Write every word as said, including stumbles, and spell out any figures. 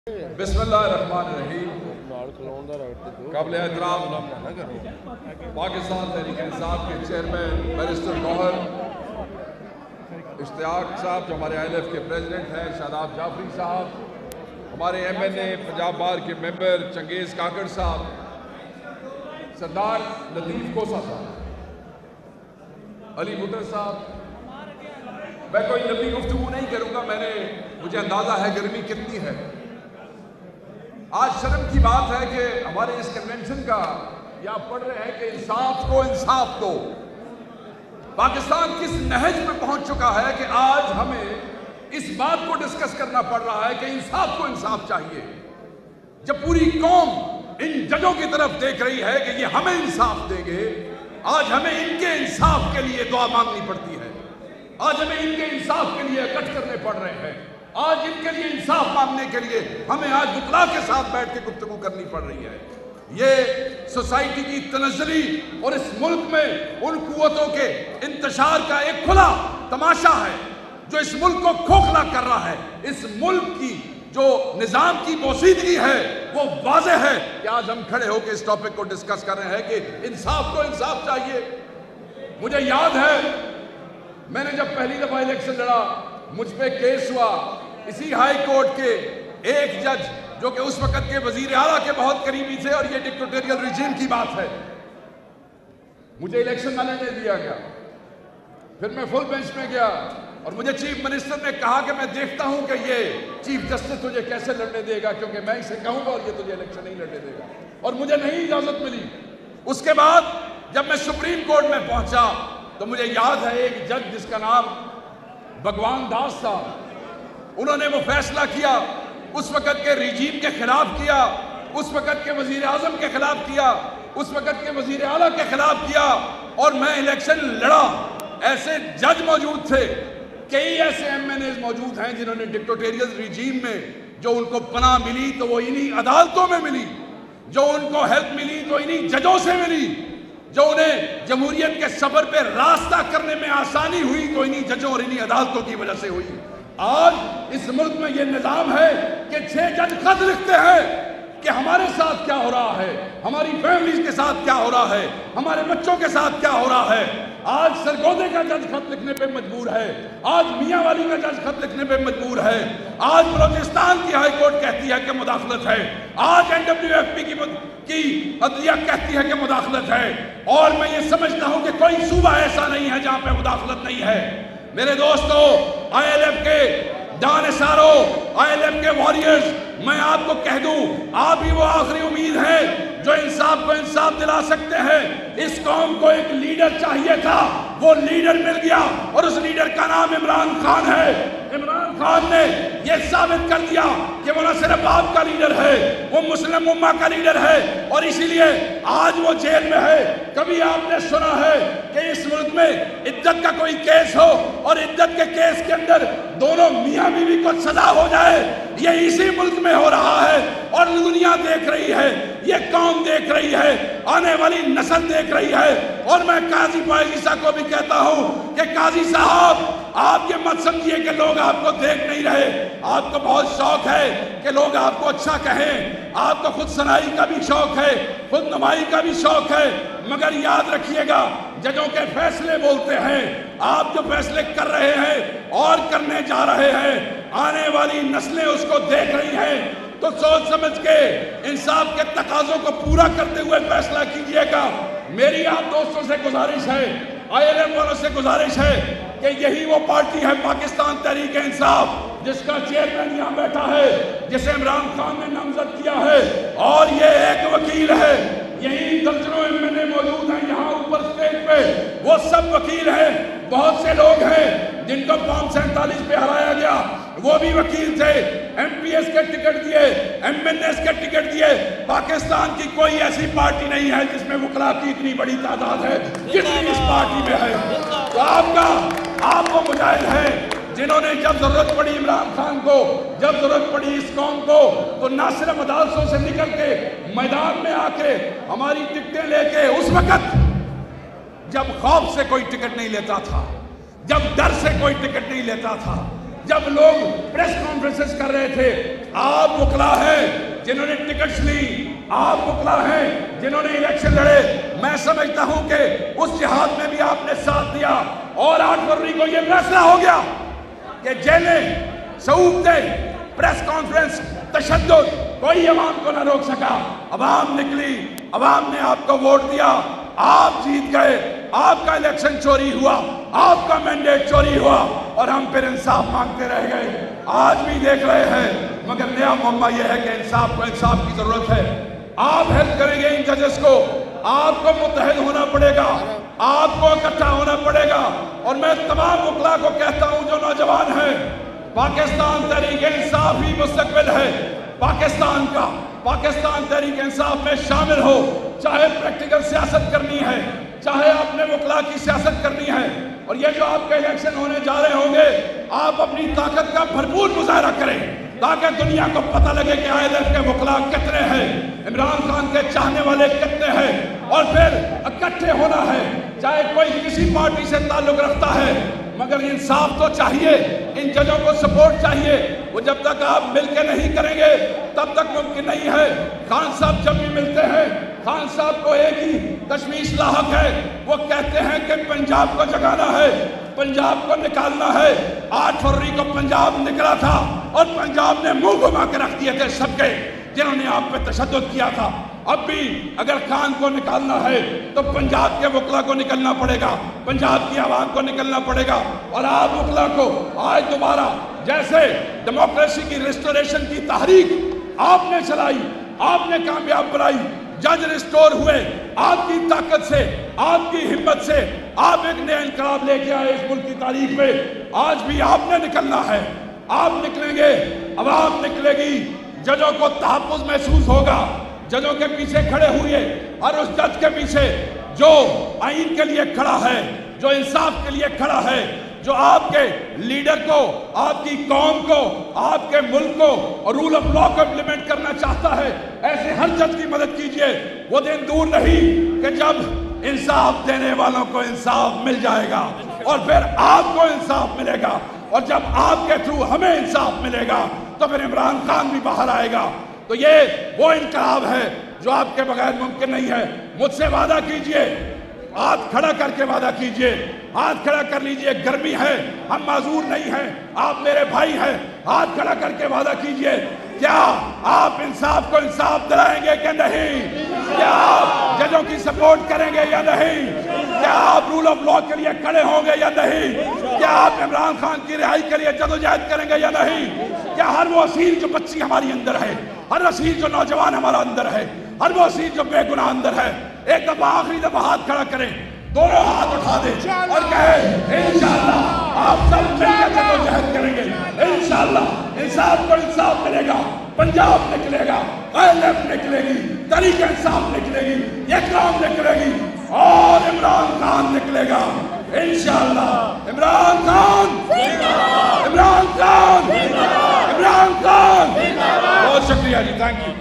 بسم اللہ الرحمن الرحیم۔ قابل احترام پاکستان تحریک انصاف کے چیئرمین بیرسٹر گوہر اشتیاق صاحب، جو ہمارے آئی ایل ایف کے پریزیڈنٹ ہیں، شہید جعفری صاحب، ہمارے M N A Punjab bar کے ممبر چنگیز کاکڑ صاحب، سردار لطیف کوسا صاحب، علی بدر صاحب۔ میں کوئی لمبی گفتگو نہیں کروں گا، میں نے مجھے اندازہ ہے گرمی کتنی ہے۔ آج شرم کی بات ہے کہ ہمارے اس کنونشن کا یا پڑھ رہے ہیں کہ انصاف کو انصاف دو۔ پاکستان کس نہج پہ پہنچ چکا ہے کہ آج ہمیں اس بات کو ڈسکس کرنا پڑ رہا ہے کہ انصاف کو انصاف چاہیے، جب پوری قوم ان ججوں کی طرف دیکھ رہی ہے کہ یہ ہمیں انصاف دیں گے۔ آج ہمیں ان کے انصاف کے لیے دعا مانگنی پڑتی ہے، آج ہمیں ان کے انصاف کے لیے اکٹھ کرنے پڑ رہے ہیں، آج ان کے لیے انصاف مانگنے کے لیے ہمیں آج وکلا کے ساتھ بیٹھ کے گفتگو کرنی پڑ رہی ہے۔ یہ سوسائٹی کی تنزلی اور اس ملک میں ان قوتوں کے انتشار کا ایک کھلا تماشا ہے جو اس ملک کو کھوکھلا کر رہا ہے۔ اس ملک کی جو نظام کی بوسیدگی ہے وہ واضح ہے کہ آج ہم کھڑے ہو کے اس ٹاپک کو ڈسکس کر رہے ہیں کہ انصاف کو انصاف چاہیے۔ مجھے یاد ہے میں نے جب پہلی دفعہ الیکشن لڑا، مجھ پہ کیس ہوا، اسی ہائی کورٹ کے ایک جج جو کہ اس وقت کے وزیر اعلیٰ کے بہت قریبی تھے، اور یہ ڈکٹیٹوریل ریجیم کی بات ہے، مجھے الیکشن نہ لڑنے دیا گیا۔ پھر میں فل بینچ میں گیا اور مجھے چیف منسٹر نے کہا کہ میں دیکھتا ہوں کہ یہ چیف جسٹس تجھے کیسے لڑنے دے گا، کیونکہ میں اسے کہوں گا اور یہ تجھے الیکشن نہیں لڑنے دے گا، اور مجھے نہیں اجازت ملی۔ اس کے بعد جب میں سپریم کورٹ میں پہنچا تو مجھے یاد ہے ایک جج جس کا نام بھگوان داس تھا، انہوں نے وہ فیصلہ کیا، اس وقت کے ریجیم کے خلاف کیا، اس وقت کے وزیر اعظم کے خلاف کیا، اس وقت کے وزیر اعلیٰ کے خلاف کیا، اور میں الیکشن لڑا۔ ایسے جج موجود تھے، کئی ایسے ایم این ایز موجود ہیں جنہوں نے ڈکٹیٹوریل ریجیم میں جو ان کو پناہ ملی تو وہ انہی عدالتوں میں ملی، جو ان کو ہیلپ ملی تو انہی ججوں سے ملی، جو انہیں جمہوریت کے سفر پہ راستہ کرنے میں آسانی ہوئی تو انہی ججوں اور انہی عدالتوں کی وجہ سے ہوئی۔ آج اس ملک میں یہ نظام ہے کہ چھ جج خط لکھتے ہیں کہ ہمارے ساتھ کیا ہو رہا ہے، ہماری فیملیز کے ساتھ کیا ہو رہا ہے، ہمارے بچوں کے ساتھ کیا ہو رہا ہے۔ آج سرگودے کا جج خط لکھنے پہ مجبور ہے، آج میاں والی کا جج خط لکھنے پہ مجبور ہے، آج بلوچستان کی ہائی کورٹ کہتی ہے کہ مداخلت ہے، آج این ڈبلیو ایف پی کی کی عدلیہ کہتی ہے کہ مداخلت ہے، اور میں یہ سمجھتا ہوں کہ کوئی صوبہ ایسا نہیں ہے جہاں پہ مداخلت نہیں ہے۔ میرے دوستو، آئی ایل ایف کے جانثاروں، آئی ایل ایف کے واریئرز، میں آپ کو کہہ دوں، آپ ہی وہ آخری امید ہیں جو انصاف کو انصاف دلا سکتے ہیں۔ اس قوم کو ایک لیڈر چاہیے تھا، وہ لیڈر مل گیا، اور اس لیڈر کا نام عمران خان ہے۔ عمران خان نے یہ ثابت کر دیا کہ وہ نہ صرف آپ کا لیڈر ہے، وہ مسلم امہ کا لیڈر ہے، اور اسی لیے آج وہ جیل میں ہے۔ کبھی آپ نے سنا ہے کہ اس ملک میں عدت کا کوئی کیس ہو اور عدت کے کیس کے اندر دونوں میاں بیوی کو سزا ہو جائے؟ یہ اسی ملک میں ہو رہا ہے، اور دنیا دیکھ رہی ہے، یہ قوم دیکھ رہی ہے، آنے والی نسل دیکھ رہی ہے۔ اور میں قاضی پائیزیسا کو بھی کہتا ہوں کہ قاضی صاحب، آپ یہ مت سمجھیے کہ لوگ آپ کو دیکھ نہیں رہے، آپ کو بہت شوق ہے کہ لوگ آپ کو اچھا کہیں، آپ کو خود سنائی کا بھی شوق ہے، خود نمائی کا بھی شوق ہے، مگر یاد رکھیے گا ججوں کے فیصلے بولتے ہیں۔ آپ جو فیصلے کر رہے ہیں اور کرنے جا رہے ہیں، آنے والی نسلیں اس کو دیکھ رہی ہیں، تو سوچ سمجھ کے انصاف کے تقاضوں کو پورا کرتے ہوئے فیصلہ کیجئے گا۔ میری آپ دوستوں سے گزارش ہے، آئی ایل ایف والوں سے گزارش ہے کہ یہی وہ پارٹی ہے پاکستان تحریک انصاف جس کا چیئرمین یہاں بیٹھا ہے، جسے عمران خان نے نامزد کیا ہے، اور یہ ایک وکیل ہے۔ یہی درجنوں ایم این اے موجود ہیں یہاں اوپر سٹیج پہ، وہ سب وکیل ہیں۔ بہت سے لوگ ہیں جن کو فارم سینتالیس پہ ہرایا گیا، وہ بھی وکیل تھے، ایم پی ایس کے ٹکٹ دیے، ایم این ایس کے ٹکٹ دیے۔ پاکستان کی کوئی ایسی پارٹی نہیں ہے جس میں وکلا کی اتنی بڑی تعداد ہے جتنی اس پارٹی میں ہے۔ تو آپ کا آپ وہ مجاہد ہیں جنہوں نے جب ضرورت پڑی عمران خان کو، جب ضرورت پڑی اس قوم کو، تو نہ صرف عدالتوں سے نکل کے میدان میں آ کے ہماری ٹکٹیں لے کے، اس وقت جب خوف سے کوئی ٹکٹ نہیں لیتا تھا، جب ڈر سے کوئی ٹکٹ نہیں لیتا تھا، جب لوگ پریس کانفرنسز کر رہے تھے، آپ وکلا ہیں جنہوں نے ٹکٹس لی، آپ وکلا ہیں جنہوں نے الیکشن لڑے، میں سمجھتا ہوں کہ اس جہاد میں بھی آپ نے ساتھ دیا، اور آٹھ فروری کو یہ فیصلہ ہو گیا کہ جیلیں، سعودتیں، پریس کانفرنس، تشدد کوئی عوام کو نہ روک سکا۔ عوام نکلی، عوام نے آپ کو ووٹ دیا، آپ جیت گئے، آپ کا الیکشن چوری ہوا، آپ کا مینڈیٹ چوری ہوا، اور ہم پھر انصاف مانگتے رہ گئے۔ آج بھی دیکھ رہے ہیں، مگر نیا معاملہ یہ ہے کہ انصاف کو انصاف کی ضرورت ہے۔ آپ ہیلپ کریں گے ان ججز کو، آپ کو متحد ہونا پڑے گا، آپ کو اکٹھا ہونا پڑے گا۔ اور میں تمام وکلا کو کہتا ہوں جو نوجوان ہیں، پاکستان تحریک انصاف ہی مستقبل ہے پاکستان کا۔ پاکستان تحریک انصاف میں شامل ہو، چاہے پریکٹیکل سیاست کرنی ہے، چاہے اپنے وکلا کی سیاست کرنی ہے۔ اور یہ جو آپ کے الیکشن ہونے جا رہے ہوں گے، آپ اپنی طاقت کا بھرپور مظاہرہ کریں تاکہ دنیا کو پتہ لگے کہ آئی ایل ایف کے وکلا کتنے ہیں، عمران خان کے چاہنے والے کتنے ہیں، اور پھر اکٹھے ہونا ہے۔ چاہے کوئی کسی پارٹی سے تعلق رکھتا ہے، مگر انصاف تو چاہیے، ان ججوں کو سپورٹ چاہیے۔ وہ جب تک آپ مل کے نہیں کریں گے تب تک ممکن نہیں ہے۔ خان صاحب جب بھی ملتے ہیں، خان صاحب کو ایک ہی تشویش لاحق ہے، وہ کہتے ہیں کہ پنجاب کو جگانا ہے، پنجاب کو نکالنا ہے۔ آٹھ فروری کو پنجاب نکلا تھا اور پنجاب نے منہ گھما کے رکھ دیے تھے سب کے جنہوں نے آپ پہ تشدد کیا تھا۔ اب بھی اگر خان کو نکالنا ہے تو پنجاب کے وکلا کو نکلنا پڑے گا، پنجاب کی عوام کو نکلنا پڑے گا۔ اور آپ وکلا کو آج دوبارہ جیسے ڈیموکریسی کی ریسٹوریشن کی تحریک آپ نے چلائی، آپ نے کامیاب بنائی، جج ریسٹور ہوئے آپ کی طاقت سے، آپ کی ہمت سے، آپ ایک نیا انقلاب لے کے آئے اس ملک کی تاریخ میں۔ آج بھی آپ نے نکلنا ہے، آپ نکلیں گے، عوام نکلے گی، ججوں کو تحفظ محسوس ہوگا۔ ججوں کے پیچھے کھڑے ہوئے، اور اس جج کے پیچھے جو آئین کے لیے کھڑا ہے، جو انصاف کے لیے کھڑا ہے، جو آپ کے لیڈر کو، آپ کی قوم کو، آپ کے ملک کو اور رول آف لا کو امپلیمنٹ کرنا چاہتا ہے، ایسے ہر جج کی مدد کیجئے۔ وہ دن دور نہیں کہ جب انصاف دینے والوں کو انصاف مل جائے گا، اور پھر آپ کو انصاف ملے گا، اور جب آپ کے تھرو ہمیں انصاف ملے گا تو پھر عمران خان بھی باہر آئے گا۔ تو یہ وہ انقلاب ہے جو آپ کے بغیر ممکن نہیں ہے۔ مجھ سے وعدہ کیجئے، ہاتھ کھڑا کر کے وعدہ کیجئے، ہاتھ کھڑا کر لیجئے، گرمی ہے، ہم معذور نہیں ہیں، آپ میرے بھائی ہیں، ہاتھ کھڑا کر کے وعدہ کیجئے، کیا آپ انصاف کو انصاف دلائیں گے کہ نہیں؟ کیا آپ ججوں کی سپورٹ کریں گے یا نہیں؟ کیا آپ رول آف لا کے لیے کھڑے ہوں گے یا نہیں؟ کیا آپ عمران خان کی رہائی کے لیے جدوجہد کریں گے یا نہیں؟ کیا ہر وہ اصیل جو بچی ہماری اندر ہے، ہر اصیل جو نوجوان ہمارا اندر ہے، ہر وہ اصیل جو بے گناہ اندر ہے، ایک دفعہ آخری دفعہ ہاتھ کھڑا کریں، دونوں ہاتھ اٹھا دیں اور کہیں انشاءاللہ آپ سب مل کے جدوجہد کریں گے، انشاءاللہ انصاف کو انصاف ملے گا، پنجاب نکلے گا، آئی ایل ایف نکلے گی، تحریک انصاف نکلے گی، اقرام نکلے گی، اور عمران خان نکلے گا انشاءاللہ۔ عمران خان، عمران خان، عمران خان۔ بہت شکریہ جی، تھینک یو۔